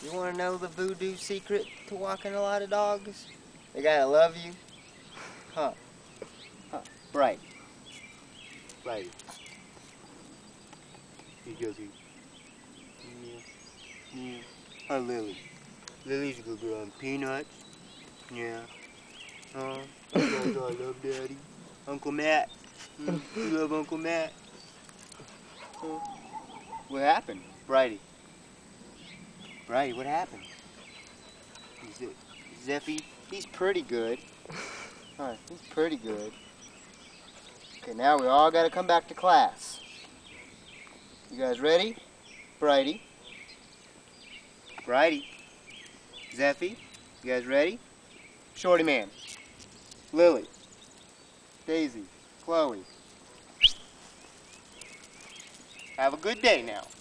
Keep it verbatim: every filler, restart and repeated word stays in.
You want to know the Voo Doo secret to walking a lot of dogs? They gotta love you. Huh. Huh. Bright. Bridie. Here you go, here. Yeah. Yeah. Hi, Lilly. Lily's a good girl. And Peanuts. Yeah. Huh? I love Daddy. Uncle Matt. Mm. You love Uncle Matt? Huh? What happened? Bridie. Bridie, what happened? Is it Zeffy? He's pretty good. Huh, he's pretty good. Okay, now we all gotta come back to class. You guys ready? Bridie. Bridie. Zeffy. You guys ready? Shorty man. Lilly. Daisy. Chloe. Have a good day now.